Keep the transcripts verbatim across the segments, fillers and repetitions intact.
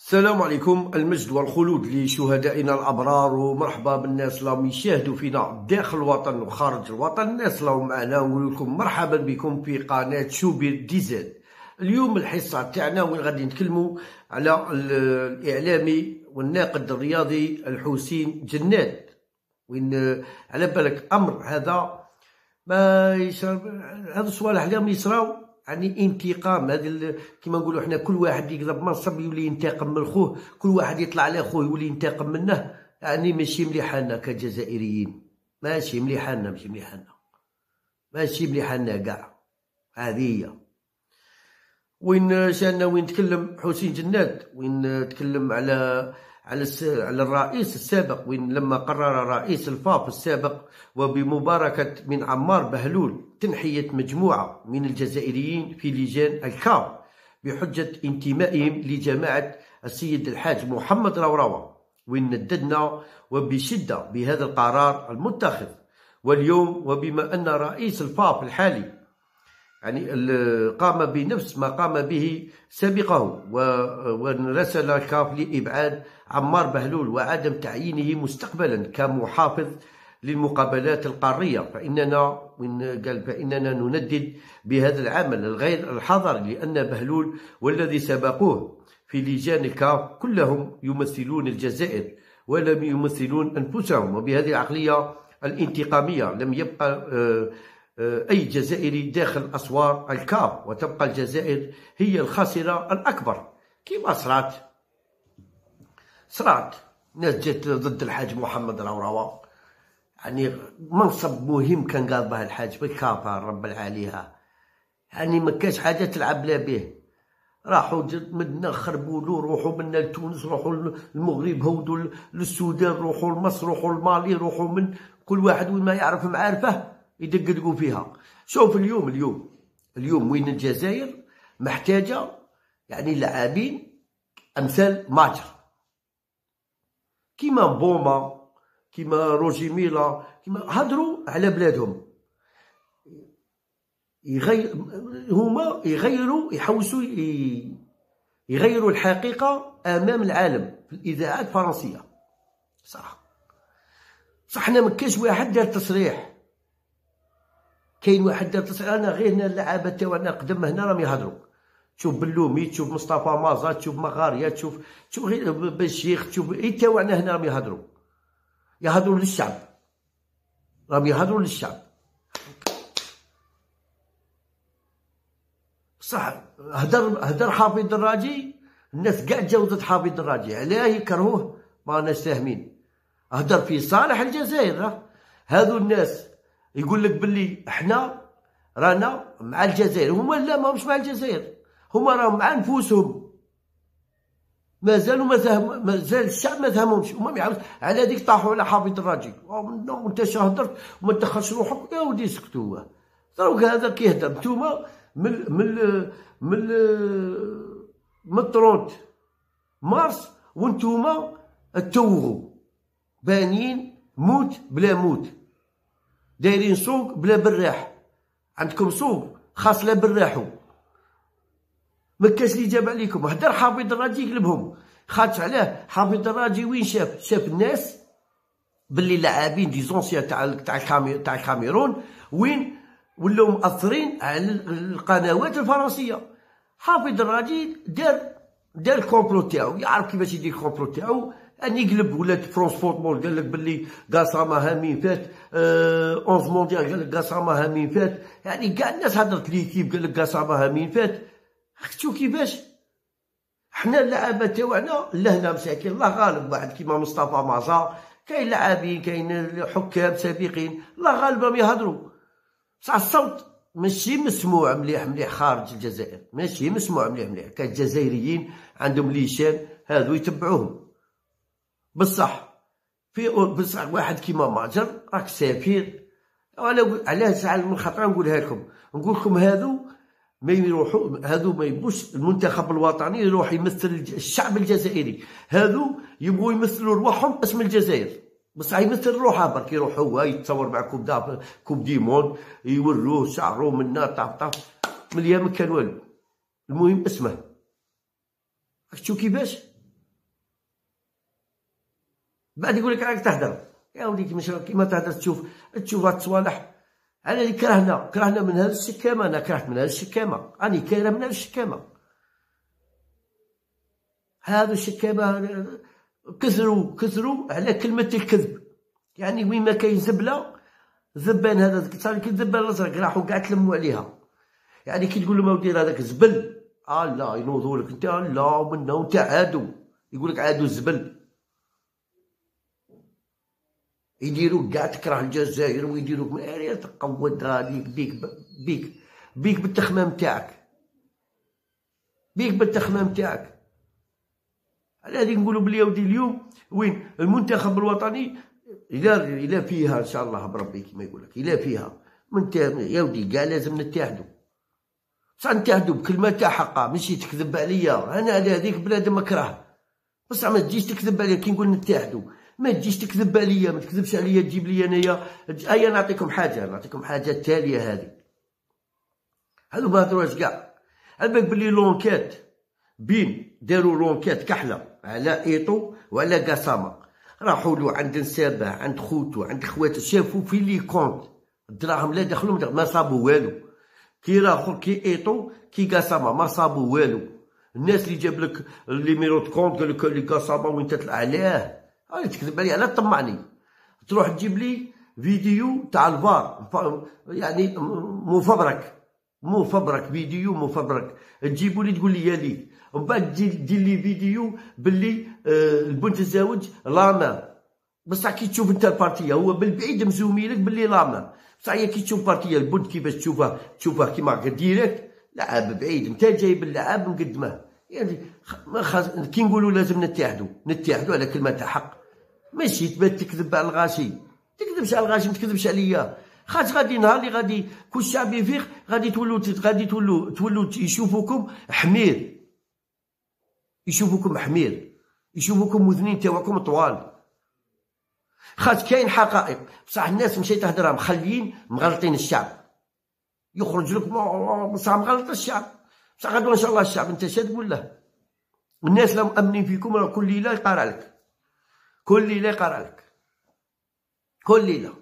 السلام عليكم. المجد والخلود لشهدائنا الأبرار، ومرحبا بالناس اللي يشاهدوا فينا داخل الوطن وخارج الوطن. الناس اللي معنا نقول لكم مرحبا بكم في قناة شوبير دي زد. اليوم الحصة تاعنا وين غادي نتكلموا على الإعلامي والناقد الرياضي الحسين جناد. وين على بالك أمر هذا ما يصرا، هذا الصوالح اليوم يصراو يعني انتقام. هذا كيما نقولوا حنا، كل واحد يقلب منصب يولي ينتقم من خوه، كل واحد يطلع على خوه يولي ينتقم منه. يعني ماشي مليحه لنا كجزائريين، ماشي مليحه لنا، ماشي مليحه لنا، ماشي مليحه لنا كاع. هذه هي وين شانا وين تكلم حسين جناد، وين تكلم على على على الرئيس السابق، وين لما قرر رئيس الفاف السابق وبمباركة من عمار بهلول تنحية مجموعة من الجزائريين في لجان الكاف بحجة انتمائهم لجماعة السيد الحاج محمد روروة، وين نددنا وبشدة بهذا القرار المتخذ. واليوم وبما أن رئيس الفاف الحالي يعني قام بنفس ما قام به سابقه، ورسل الكاف لإبعاد عمار بهلول وعدم تعيينه مستقبلا كمحافظ للمقابلات القارية، فإننا قال فإننا نندد بهذا العمل الغير الحضري، لأن بهلول والذي سبقوه في لجان الكاف كلهم يمثلون الجزائر ولم يمثلون أنفسهم. وبهذه العقلية الانتقامية لم يبقى أي جزائري داخل أسوار الكاف، وتبقى الجزائر هي الخاسرة الأكبر. كيما صرات صرات ناس جات ضد الحاج محمد روروة، يعني منصب مهم كان قال به الحاج بالكاف رب العاليها، يعني ما كاش حاجة تلعب لا به. راحوا منا خربوا له، روحوا منا لتونس، روحوا للمغرب، هودوا للسودان، روحوا لمصر، روحوا لمالي، روحوا من كل واحد وين ما يعرف معارفه يدقدقوا فيها. شوف اليوم اليوم اليوم وين الجزائر محتاجة يعني لاعبين أمثال ماجر، كيما بوما، كيما روجي ميلا، كيما هضروا على بلادهم، يغير هما يغيروا يحوسوا يغيروا الحقيقة أمام العالم في الإذاعات الفرنسية. صح صح، حنا مكاش واحد دار تصريح، كاين واحد دار تصريح. انا غير هنا اللعابه تاعنا قدام هنا راهم يهضروا، تشوف بلومي، تشوف مصطفى مازا، تشوف مغاريه، تشوف تشوف غير بالشيخ، تشوف اي تاعنا هنا راهم يهضروا، يهضروا للشعب، راهم يهضروا للشعب. صح، هدر هدر حافظ الراجي، الناس كاع جاوزت حافظ الراجي، علاه يكرهوه ما راناش فاهمين. هدر في صالح الجزائر. هذو الناس يقول لك باللي احنا رانا مع الجزائر، هما لا ماهمش مع الجزائر، هما راهم مع نفوسهم. مازالوا ما فهم، مازال الشعب ما فهمهمش، هما ما يعرفوش. على هذيك طاحوا على حافظ الراجي، وانت هدرت وما تدخلش روحك، يا ودي سكتوا. دروك هذا كيهدر، نتوما من من من من ثلاثين مارس وانتوما توغوا بانيين موت بلا موت، دايرين سوق بلا براح. عندكم سوق خاص لا براحو، مكاش اللي جاب عليكم. هدر حافظ الراجي يقلبهم، خاطش علاه حافظ الراجي وين شاف؟ شاف الناس باللي لاعبين دي زونسيان تاع تاع تاع الكاميرون وين ولاو مأثرين على القنوات الفرنسيه. حافظ الراجي دار دار الكومبلو تاعو، يعرف كيفاش يدير الكومبلو تاعو، أن يقلب. ولات فرونس فوتبول قال لك باللي قاصامة هامين فات، أه أونز مونديال قال لك قاصامة هامين فات، يعني كاع الناس هضرت ليكيب قال لك قاصامة هامين فات. شوف كيفاش حنا اللعابة تاوعنا لهنا مساكين، الله غالب. واحد كيما مصطفى مازا، كاين لاعبين، كاين حكام سابقين، الله غالب راهم يهضروا. بصح الصوت ماشي مسموع مليح مليح خارج الجزائر، ماشي مسموع مليح مليح. كاين جزائريين عندهم ليشان هادو يتبعوهم. بصح في بصح واحد كيما ماجر راك سفير. علاه ساعه من خطره نقولها لكم، نقول لكم هادو ما يروحوا، هادو ما يبوش المنتخب الوطني يروح يمثل الشعب الجزائري، هادو يبغوا يمثلوا رواحهم اسم الجزائر، بصح يمثل روحه برك. يروح هو يتصور مع كوب دا كوب دي موند، يوروه شعره منا طاف طاف، من الايام كان والو، المهم اسمه. راك تشوف كيفاش بعد يقول لك راك تهدر. يا ولدي كيما تهدر تشوف تشوف هاد الصوالح. على اللي كرهنا كرهنا من هذا الشكامه. انا كرهت من هذا الشكامه، راني كايره من هذا الشكامه. هذا الشكامه كثروا كثروا على كلمه الكذب. يعني وين ما كاين زبله زبان هذا صار كي الزبان الازرق راحوا كاع تلموا عليها. يعني كي تقول لهم اودي هذاك زبل، اه لا ينوضوا لك انت لا ومنا وانت عادو، يقول لك عادو الزبل. يديروك كاع تكره الجزائر ويديروك ماري تقود عليك بيك بيك بيك بالتخمام تاعك، بيك بالتخمام تاعك. على هذه نقولوا بلي يا ودي اليوم وين المنتخب الوطني إلا إلا فيها إن شاء الله بربي كيما يقول لك، إلا فيها من يا ودي كاع لازم نتحدوا. بصح نتحدوا بكلمة تاع حقها، ماشي تكذب عليا. أنا على هذيك بنادم مكره، بصح ما تجيش تكذب عليا. كي نقول نتحدوا ما تجيش تكذب عليا، ما تكذبش عليا تجيب لي انايا. ايا نعطيكم حاجه نعطيكم حاجه التاليه. هذه هذو ما هضروش كاع. على بالك بلي لونكات بين داروا لونكات كحله على ايطو وعلى قسامه، راحوا له عند نسابه عند خوتو عند خواتو، شافوا في لي كونت الدراهم لا دخلوا ما صابوا والو. كي راحوا كي ايطو كي قسامه ما صابوا والو. الناس اللي جاب لك لي ميرو دو كونت قال لك لي قسامه وين تطلع عليه، هاي تكذب عليا. لا تطمعني تروح تجيب لي فيديو تاع الفار يعني مفبرك مفبرك فيديو مفبرك تجيبوا لي تقول لي يا ليك، ومن بعد دير لي فيديو باللي آه البنت الزوج لاما. بصح كي تشوف انت البارتيه هو بالبعيد مزومي لك باللي لاما، بصح هي كي تشوف بارتيه البنت كيفاش تشوفها تشوفها كيما هكا ديريكت لعاب بعيد. انت جايب اللعاب مقدمه. يعني خاص كي نقولوا لازم نتحدوا نتحدوا على كلمه تاع حق، ماشي تبات تكذب على الغاشي. تكذبش على الغاشي ما تكذبش عليا، خاطر غادي نهار اللي غادي كل شعب يفيق غادي تولوا غادي تولوا تولوا يشوفوكم حمير، يشوفوكم حمير، يشوفوكم وذنين تاعكم طوال. خاطر كاين حقائق بصح الناس مشات تهدرها مخليين مغلطين الشعب. يخرج لك بصح مغلط الشعب، بصح غدوه ان شاء الله الشعب انت شاد تقول له. الناس لا مأمنين فيكم راه كل ليله يقرا لك، كل ليله يقرا لك، كل ليله.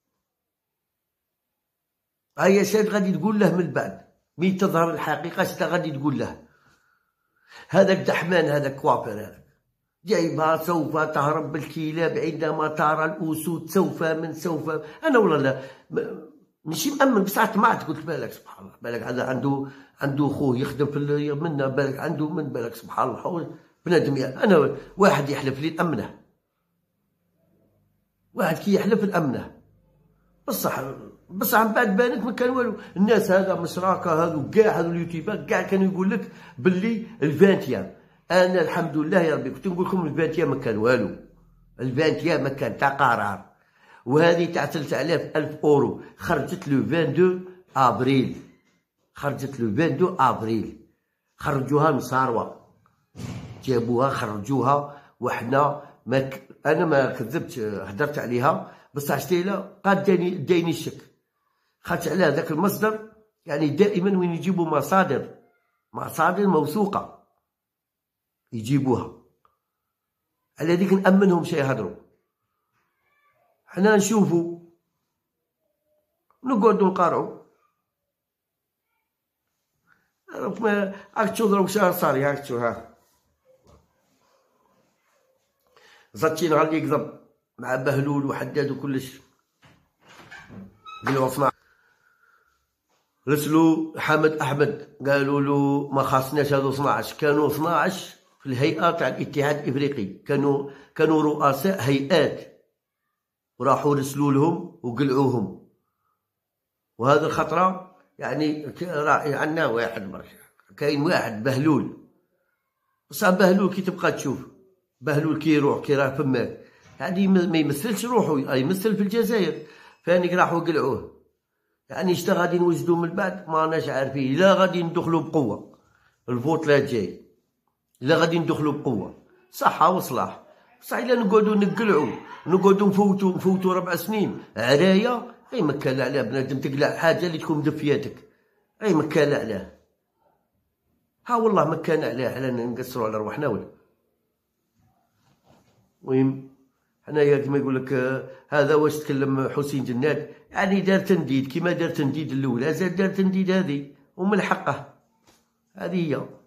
هيا شاد غادي تقول له من بعد مي تظهر الحقيقه شتا غادي تقول له. هذاك دحمان هذاك كوافير هذاك جايبها سوف تهرب بالكلاب عندما ترى الاسود سوف من سوف. انا والله لا ماشي مأمن بصح طمعت قلت بالك سبحان الله، بالك هذا عنده عنده خوه يخدم في منا، بالك عنده من بالك سبحان الله بنادم. انا واحد يحلف لي الامنه، واحد كي يحلف الامنه بصح بصح من بعد بانت ما كان والو. الناس هذا مشراكه هذو كاع هذو اليوتيوبر كاع كانوا يقول لك باللي الفانتيام. انا الحمد لله يا ربي كنت نقول لكم الفانتيام ما كان والو، الفانتيام ما كان تاع قرار. وهذه تاع ثلاثة آلاف ألف أورو خرجت لو اثنين وعشرين أبريل، خرجت لو اثنين وعشرين أبريل، خرجوها من صاروة، جابوها خرجوها. وحنا ما ك... أنا ما كذبت هدرت عليها بصح شتيلا قاد دايني دايني الشك. خاطر على هذاك المصدر يعني دائما وين يجيبوا مصادر مصادر موثوقة يجيبوها، على هذيك نأمنهم شي يهضروا. حنا نشوفو نقعدو نقارعو. راك تشوف دروك شهر صار هاك تشوف ها زاتشي نهار اللي يكذب مع بهلول وحداد وكلش قالوا اثناعش. رسلوا حمد احمد قالوا له ما خاصناش هذو اثناعش. كانوا اثناعش في الهيئه تاع الاتحاد الافريقي، كانوا كانوا رؤساء هيئات وراحوا رسلوا لهم وقلعوهم. وهذا الخطره يعني عندنا واحد برك كاين واحد بهلول، بصح بهلول كي تبقى تشوف بهلول كي يروح كي راه فماك يعني ما يمثلش روحو، يمثل في الجزائر. فانيك راحوا قلعوه. يعني شتا غادي نوجدو من بعد ما راناش عارفين. لا غادي ندخلو بقوه الفوت لا جاي، لا غادي ندخلو بقوه صحه وصلاح. بصح الا نقعدو نقلعو نقعدو نفوتو نفوتو ربع سنين عرايه غير ما كان علاه. بنادم تقلع حاجه اللي تكون مدفياتك غير ما كان علاه. ها والله ما كان علاه على نقصرو على رواحنا ولا. المهم حنايا كيما يقول لك هذا واش تكلم حسين جنات، يعني دار تنديد كيما دار تنديد الاولى، زاد دار تنديد هذه ومن حقه، هذه هي.